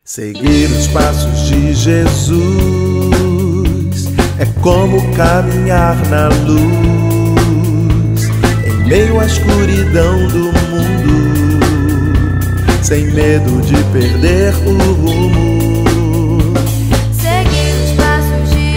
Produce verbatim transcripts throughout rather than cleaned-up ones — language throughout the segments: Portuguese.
Seguir os passos de Jesus é como caminhar na luz, em meio à escuridão do mundo, sem medo de perder o rumo. Seguir os passos de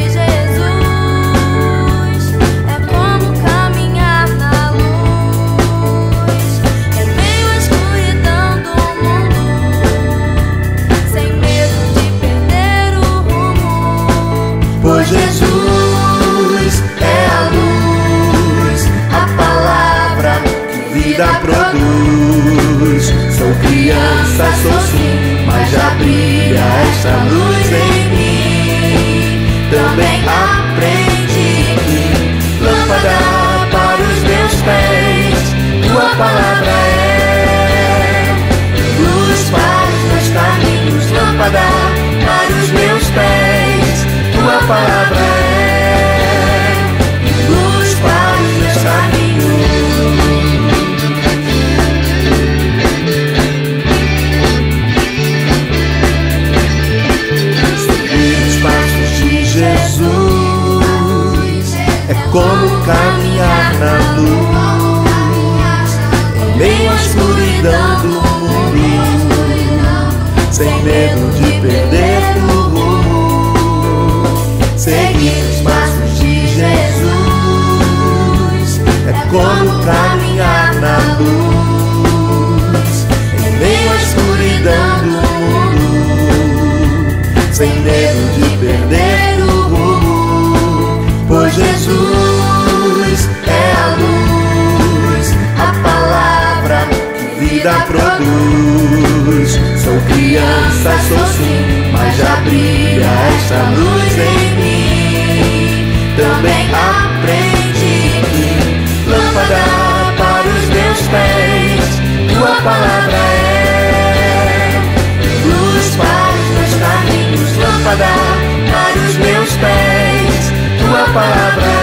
Jesus é como caminhar na luz, em meio à escuridão do mundo, sem medo de perder o rumo. Pois Jesus é a luz, a palavra que vida produz. Sou criança, sou sim, mas já brilha esta luz em mim. Também aprendi que lâmpada para os meus pés, tua palavra é luz para os meus caminhos. Lâmpada para os meus pés, tua palavra é luz para os meus caminhos. Seguir os passos de Jesus é como caminhar na luz, em meio à escuridão do mundo, sem medo de perder o rumo. Seguir os passos de Jesus é como caminhar na luz, em meio à escuridão do mundo, sem medo de perder o rumo. Pois Jesus é a luz, a palavra que vida produz. Sou criança, sou sim, mas já brilha esta luz em mim. Também aprendi que lâmpada para os meus pés, tua palavra é luz para os meus caminhos. Lâmpada para os meus pés, tua palavra é